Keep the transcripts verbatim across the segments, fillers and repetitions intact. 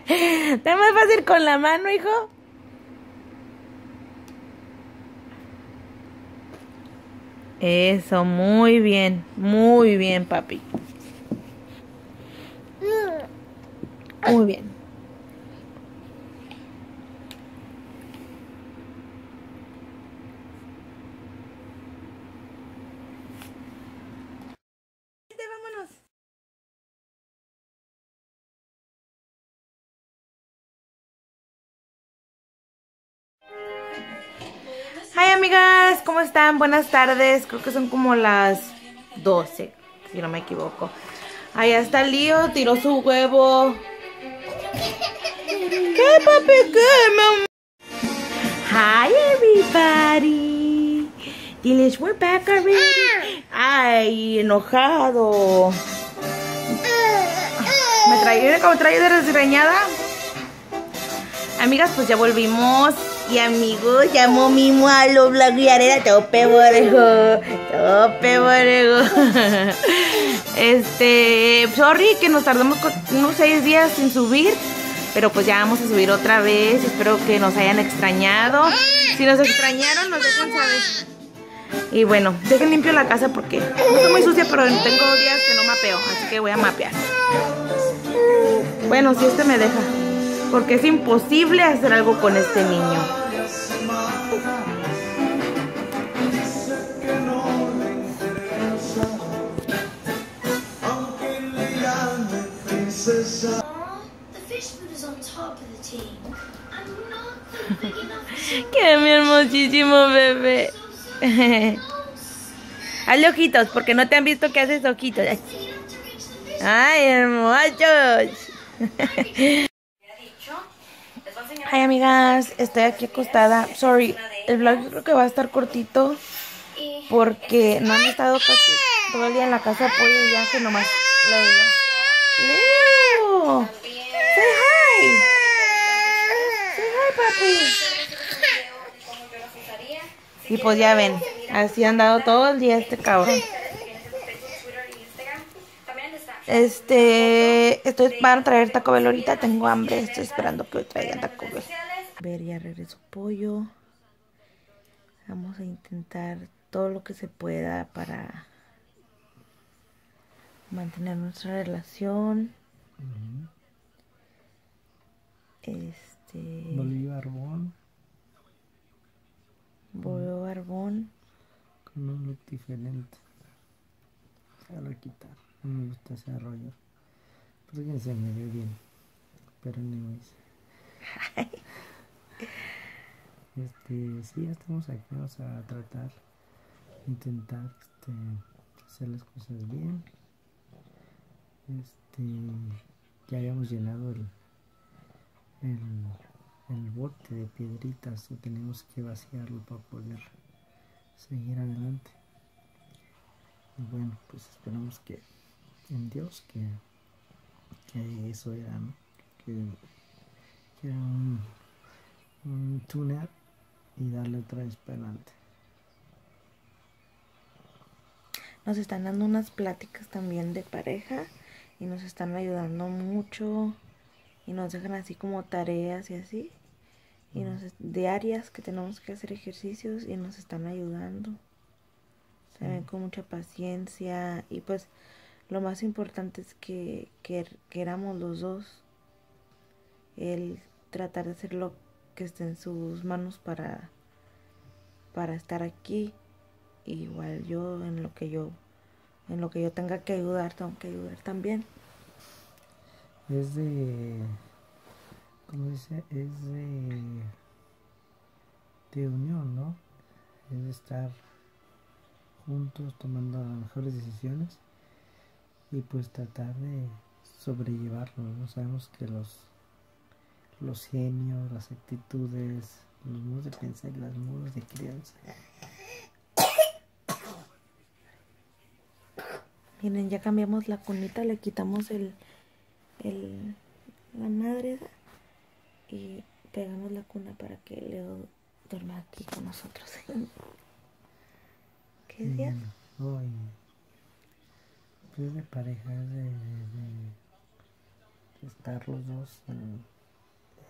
¿Está más fácil con la mano, hijo? Eso, muy bien, muy bien, papi. Muy bien. Vámonos. Hi, amigas, ¿cómo están? Buenas tardes. Creo que son como las doce, si no me equivoco. Allá está Lío, tiró su huevo. ¿Qué, papi? ¿Qué, mamá? Hi, everybody. Diles, we're back already. Ay, enojado. Me trae como trae de desgreñada. Amigas, pues ya volvimos. Y amigos, llamó mi malo bloguearera, tope borejo, tope borejo. Este, sorry que nos tardamos unos seis días sin subir, pero pues ya vamos a subir otra vez. Espero que nos hayan extrañado. Si nos extrañaron, nos dejan saber. Y bueno, dejen limpio la casa porque no está muy sucia, pero tengo días que no mapeo, así que voy a mapear. Bueno, si este me deja, porque es imposible hacer algo con este niño. Que mi hermosísimo bebé. Hazle ojitos, porque no te han visto que haces ojitos. Ay, hermosos. Ay, amigas, estoy aquí acostada. Sorry, el vlog creo que va a estar cortito porque no han estado casi todo el día en la casa de pollo y ya que nomás le digo. Leo, say hi. Say hi, papi. Y pues ya ven, así han dado todo el día este cabrón. Este, estoy para traer Taco Bell ahorita, tengo hambre, estoy esperando que hoy traigan Taco Bell. A ver, ya regreso pollo. Vamos a intentar todo lo que se pueda para mantener nuestra relación. Uh-huh. Este. Bolillo Barbón. Bolillo Barbón. Con un look diferente. Se va a quitar. No me gusta ese rollo. Porque se me ve bien. Pero anyways. Este, sí, ya estamos aquí. Vamos a tratar, intentar este, hacer las cosas bien. Este, ya habíamos llenado el, el, el bote de piedritas y tenemos que vaciarlo para poder seguir adelante. Y bueno, pues esperamos que en Dios que, que eso era, ¿no? Que, que era un, un tune-up y darle otra vez para adelante. Nos están dando unas pláticas también de pareja y nos están ayudando mucho y nos dejan así como tareas y así y nos diarias que tenemos que hacer ejercicios y nos están ayudando también con mucha paciencia. Y pues lo más importante es que, que queramos los dos, el tratar de hacer lo que esté en sus manos para para estar aquí. Igual yo en lo que yo en lo que yo tenga que ayudar, tengo que ayudar también. Es de, ¿cómo dice? Es de, de unión, ¿no? Es de estar juntos tomando las mejores decisiones y pues tratar de sobrellevarlo, ¿no? Sabemos que los los genios, las actitudes, los modos de pensar y los modos de crianza. Miren, ya cambiamos la cunita, le quitamos el, el la madre y pegamos la cuna para que Leo duerma aquí con nosotros. ¿Qué decías? Mm, oh, pues de pareja, de, de, de estar los dos en,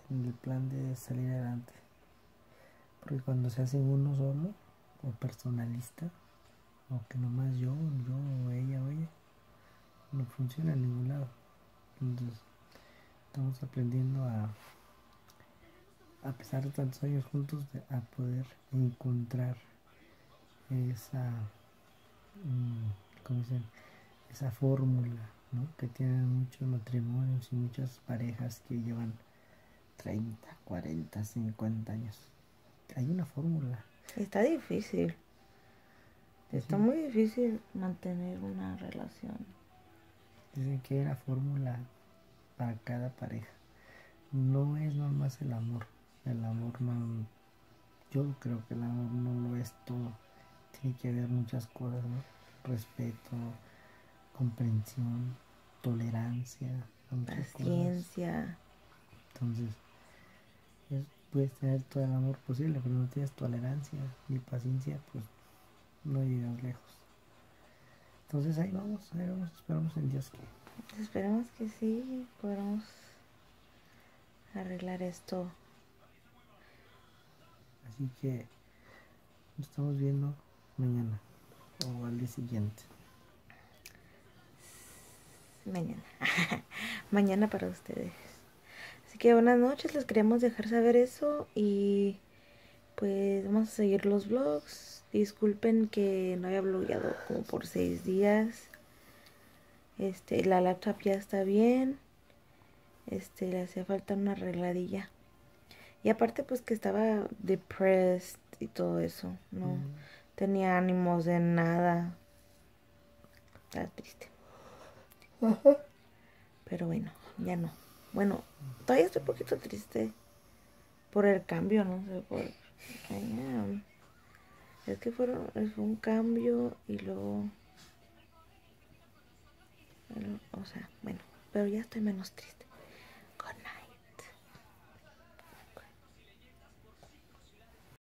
en el plan de salir adelante. Porque cuando se hace uno solo, o personalista, o que nomás yo, yo, o ella, o ella, no funciona en ningún lado. Entonces, estamos aprendiendo a, a pesar de tantos años juntos, a poder encontrar esa, ¿cómo se llama? Esa fórmula, ¿no? Que tienen muchos matrimonios y muchas parejas que llevan treinta, cuarenta, cincuenta años. Hay una fórmula. Está difícil. Está Sí. muy difícil mantener una relación. Dicen que hay una fórmula para cada pareja. No es nomás el amor. El amor no... Yo creo que el amor no lo es todo. Tiene que haber muchas cosas, ¿no? Respeto, comprensión, tolerancia, muchas Paciencia. cosas. Entonces, es, puedes tener todo el amor posible, pero no tienes tolerancia ni paciencia, pues no llegas lejos. Entonces ahí vamos, ahí vamos, esperamos en Dios que... Esperemos que sí, podamos arreglar esto. Así que nos estamos viendo mañana o al día siguiente. Mañana. Mañana para ustedes. Así que buenas noches, les queríamos dejar saber eso y pues vamos a seguir los vlogs. Disculpen que no había blogueado como por seis días. Este, la laptop ya está bien. Este, le hacía falta una arregladilla. Y aparte pues que estaba depressed y todo eso. No mm. tenía ánimos de nada. Estaba triste. Ajá. Pero bueno, ya no. Bueno, todavía estoy un poquito triste por el cambio, no sé, por... Ay, es que fueron, fue un cambio y luego... O sea, bueno, pero ya estoy menos triste.